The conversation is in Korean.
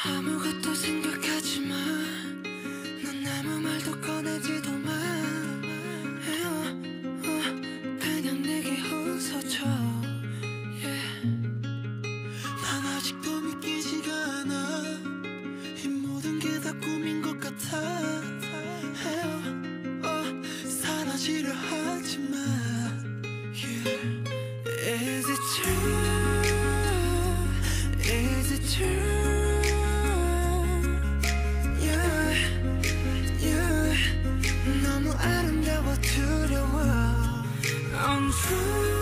아무것도 생각하지 마. 넌 아무 말도 꺼내지도 마. 그냥 내게 웃어줘. 난 아직도 믿기지가 않아. 이 모든 게 다 꿈인 것 같아. 사라지려 하지 마. Is it true? Is it true? Yeah. 너무 아름다워 두려워. Untrue.